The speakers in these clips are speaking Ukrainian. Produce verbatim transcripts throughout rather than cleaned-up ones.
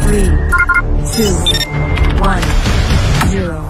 Three, two, one, zero.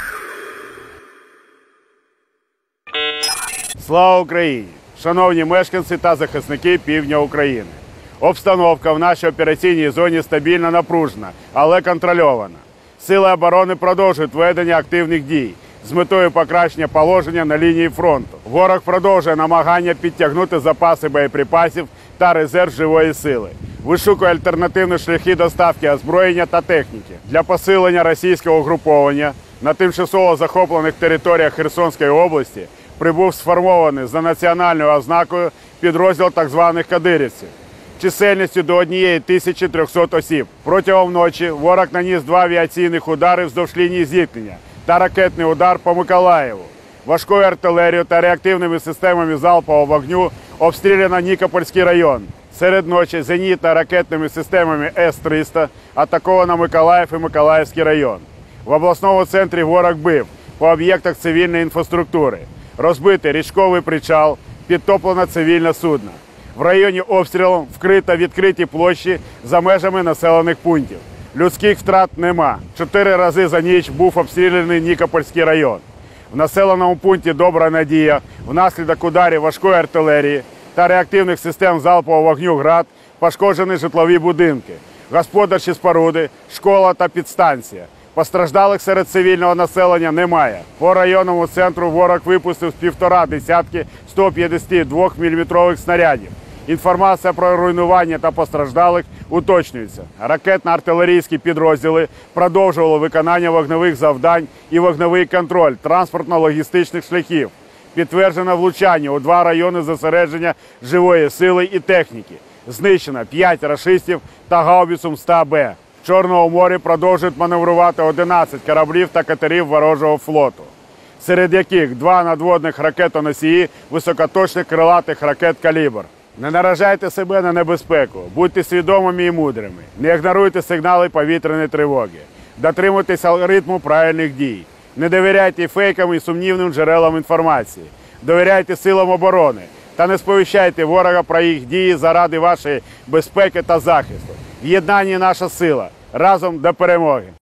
Слава Україні! Шановні мешканці та захисники півдня України! Обстановка в нашій операційній зоні стабільно напружена, але контрольована. Сили оборони продовжують ведення активних дій з метою покращення положення на лінії фронту. Ворог продовжує намагання підтягнути запаси боєприпасів та резерв живої сили. Вишукує альтернативні шляхи доставки озброєння та техніки. Для посилення російського угруповання на тимчасово захоплених територіях Херсонської області прибув сформований за національною ознакою підрозділ так званих кадирівців чисельністю до однієї тисячі трьохсот осіб. Протягом ночі ворог наніс два авіаційних удари вздовж лінії зіткнення та ракетний удар по Миколаєву. Важкою артилерією та реактивними системами залпового вогню обстріляно Нікопольський район. Серед ночі зенітно-ракетними системами С триста атаковано Миколаїв і Миколаївський район. В обласному центрі ворог бив по об'єктах цивільної інфраструктури. Розбитий річковий причал, підтоплено цивільне судно. В районі обстрілу вкрито відкриті площі за межами населених пунктів. Людських втрат нема. Чотири рази за ніч був обстріляний Нікопольський район. В населеному пункті Добра Надія внаслідок ударів важкої артилерії та реактивних систем залпового вогню «Град» пошкоджені житлові будинки, господарчі споруди, школа та підстанція. Постраждалих серед цивільного населення немає. По районному центру ворог випустив з півтора десятки сто п'ятдесят два міліметрових снарядів. Інформація про руйнування та постраждалих уточнюється. Ракетно-артилерійські підрозділи продовжували виконання вогневих завдань і вогневий контроль транспортно-логістичних шляхів. Підтверджено влучання у два райони зосередження живої сили і техніки. Знищено п'ять рашистів та гаубицю М-сто Б. В Чорному морі продовжують маневрувати одинадцять кораблів та катерів ворожого флоту, серед яких два надводних ракетоносії високоточних крилатих ракет «Калібр». Не наражайте себе на небезпеку, будьте свідомими і мудрими, не ігноруйте сигнали повітряної тривоги, дотримуйтесь алгоритму правильних дій, не довіряйте фейкам і сумнівним джерелам інформації, довіряйте силам оборони та не сповіщайте ворога про їх дії заради вашої безпеки та захисту. В єднанні наша сила. Разом до перемоги!